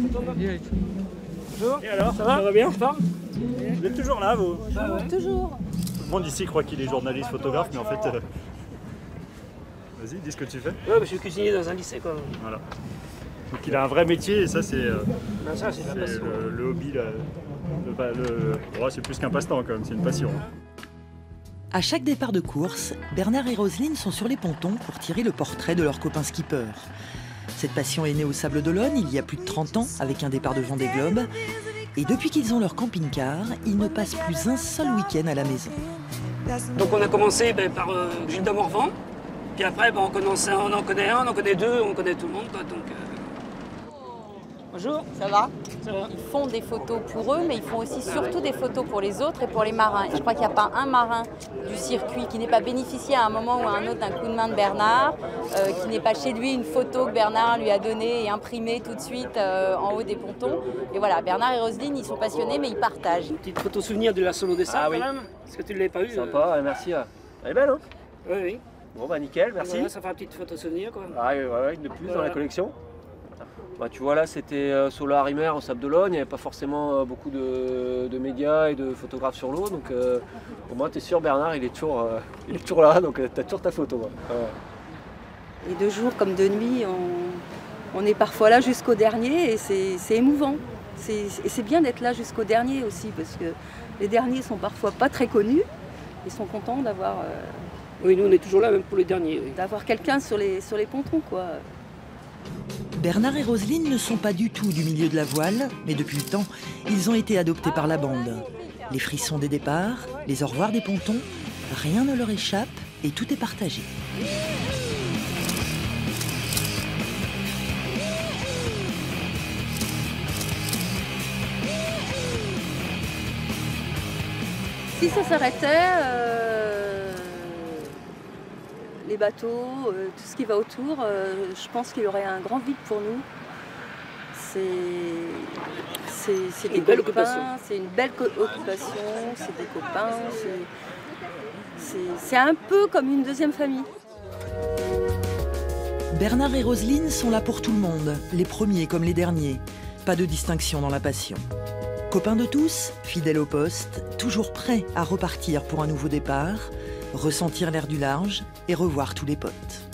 Bonjour. Et alors, ça va bien? Vous êtes toujours là, vous? Bah ouais. Toujours. Tout le monde ici croit qu'il est journaliste, photographe, mais en fait... Vas-y, dis ce que tu fais. Ouais, je suis cuisinier dans un lycée, quoi. Voilà. Donc il a un vrai métier, et ça c'est Ça, c'est la passion. le hobby, c'est plus qu'un passe-temps quand même, c'est une passion. À chaque départ de course, Bernard et Roselyne sont sur les pontons pour tirer le portrait de leur copain skipper. Cette passion est née au Sable d'Olonne il y a plus de 30 ans avec un départ de Vendée Globe. Et depuis qu'ils ont leur camping-car, ils ne passent plus un seul week-end à la maison. Donc on a commencé par Gilles de Morvan. Puis après, on en connaît un, on en connaît deux, on connaît tout le monde, quoi. Donc, Bonjour. Ça va? Ça va? Ils font des photos pour eux, mais ils font aussi surtout des photos pour les autres et pour les marins. Et je crois qu'il n'y a pas un marin du circuit qui n'ait pas bénéficié à un moment ou à un autre d'un coup de main de Bernard, qui n'ait pas chez lui une photo que Bernard lui a donnée et imprimée tout de suite en haut des pontons. Et voilà, Bernard et Roselyne, ils sont passionnés, mais ils partagent. Une petite photo souvenir de la solo des sables, quand même. Est-ce que tu ne l'avais pas eu? Sympa, merci. Elle est belle, hein? Oui, oui. Bon, bah nickel, merci. Voilà, ça fait une petite photo souvenir, quoi. Ah, ouais, une de plus dans la collection. Bah, tu vois, là, c'était sur le Harimer, au Sable d'Olonne. Il n'y avait pas forcément beaucoup de médias et de photographes sur l'eau. Donc, pour moi, tu es sûr, Bernard, il est toujours là. Donc, tu as toujours ta photo. Et de jour comme de nuit, on est parfois là jusqu'au dernier et c'est émouvant. Et c'est bien d'être là jusqu'au dernier aussi, parce que les derniers sont parfois pas très connus. Ils sont contents d'avoir... Oui, nous, on est toujours là, même pour les derniers. Oui. D'avoir quelqu'un sur les pontons, quoi. Bernard et Roselyne ne sont pas du tout du milieu de la voile, mais depuis le temps, ils ont été adoptés par la bande. Les frissons des départs, les au revoir des pontons, rien ne leur échappe et tout est partagé. Si ça s'arrêtait, les bateaux, tout ce qui va autour, je pense qu'il y aurait un grand vide pour nous. C'est des belle copains, occupation. c'est une belle occupation, c'est des copains, c'est un peu comme une deuxième famille. Bernard et Roselyne sont là pour tout le monde, les premiers comme les derniers. Pas de distinction dans la passion. Copains de tous, fidèles au poste, toujours prêts à repartir pour un nouveau départ, ressentir l'air du large et revoir tous les potes.